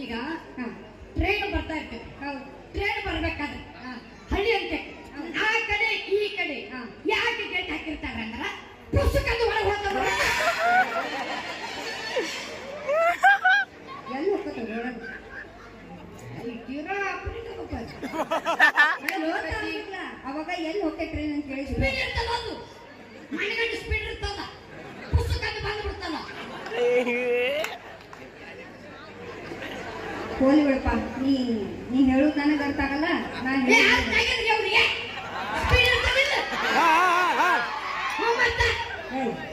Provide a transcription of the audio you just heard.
ಈಗ ಟ್ರೈನ್ ಬರ್ತಾ ಇರ್ತೇವೆ. ಟ್ರೈನ್ ಬರ್ಬೇಕಾದ್ರೆ ಹಳ್ಳಿ ಅಂತೆ ಆ ಕಡೆ ಈ ಕಡೆ ಯಾಕೆ ಗೇಟ್ ಹಾಕಿರ್ತಾರೆ ಅಂದ್ರ ಪುಸ್ತಕದ ಒಳಗೆ ಹೋಗ್ತಾರ. ಎಲ್ಲಿ ಹೋಗ್ತದೆ ಅವಾಗ ಎಲ್ಲಿ ಹೋಗ್ತೇ ಟ್ರೈನ್ ಅಂತ ಹೇಳಿ ಸ್ಪೀಡ್ ಇರ್ತದ, ಒಂದು ಮನೆಗಂಡು ಸ್ಪೀಡ್ ಇರ್ತದ, ಪುಸ್ತಕ ಬಂದ್ಬಿಡ್ತದ. ಹೋಲಿ ಬಿಡಪ್ಪ, ನೀ ಹೇಳುದು ನನಗೆ ಅರ್ಥ ಆಗಲ್ಲ. ನಾನು ಸ್ಪೀಡ್ ಇರ್ತದಿಲ್ಲ